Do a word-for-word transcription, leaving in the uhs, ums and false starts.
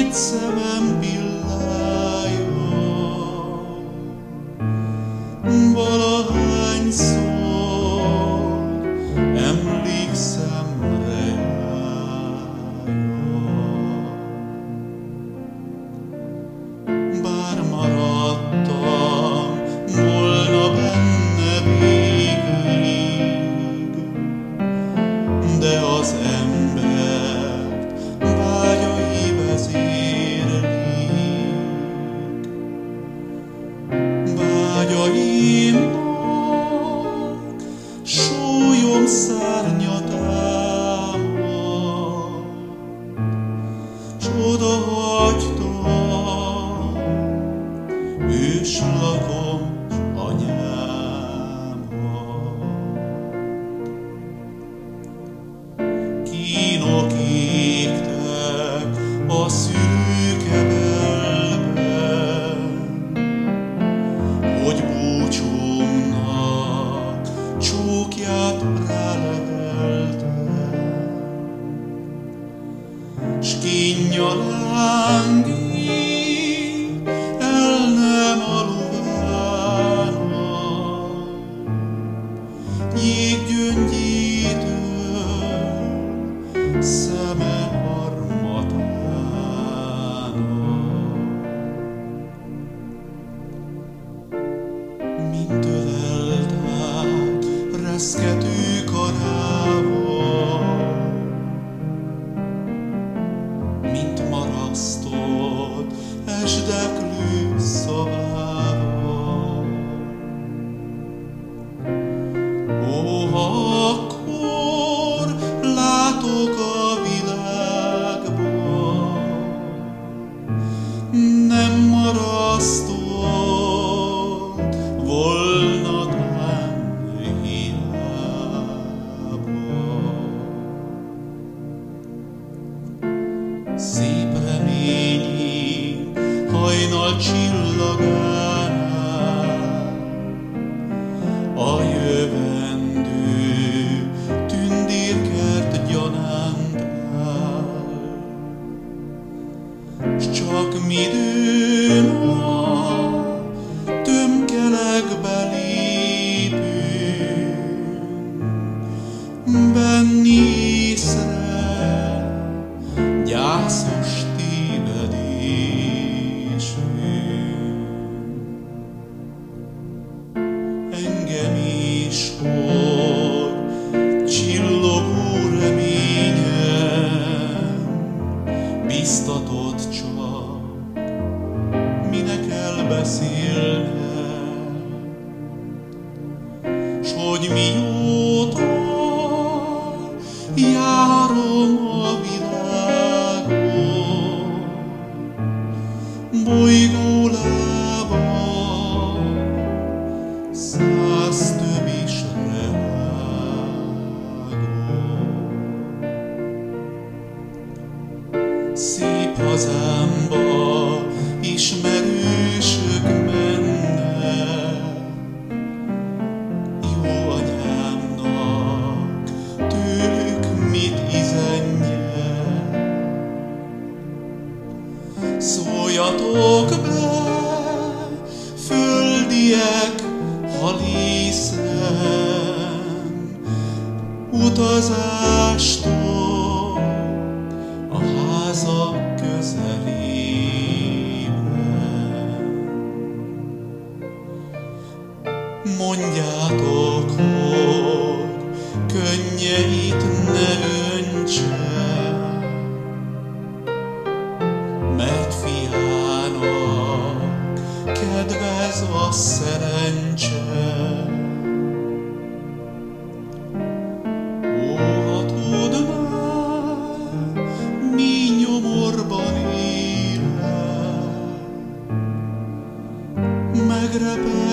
két szemem pillája, valahányszor emlékszem rája. Bár maradtam volna benne végig, de az embert vágyai vezérlik. Vágyaimnak súlyom szárnya támad, s odahagytam őslakos anyámat. Kínok égtek a szürke belben, hogy búcsúmnak csókját ráleltem, s kínja lángít el nem aludának, jéggyöngyétől szeme harmatának. Mint ölelt át reszkető karával, mint marasztott esdeklő szavával. Ó, ha akkor látok a világban, nem marasztott volna tán hiába. Szép reményi hajnal csillagánál a jövendő tündérkert gyanánt áll, s csak midőn a tömkelegbe lépünk, venni észre gyászos tévedésünk. Engem is, hogy csillogó reményem biztatott csak, minek elbeszélnem, s hogy mióta járom a világon, bolygólábon száz tövis reágon. Szép hazámba ismerősök mennek, jó anyámnak tőlük mit izenjek. Szóljatok be, földiek, ha hiszem utazástól a házak közelében. Mondjátok, hogy könnyeit ne öntse, mert fiának kedvez a szerencse. Ó, ha tudnál, mi nyomorban élek, megreped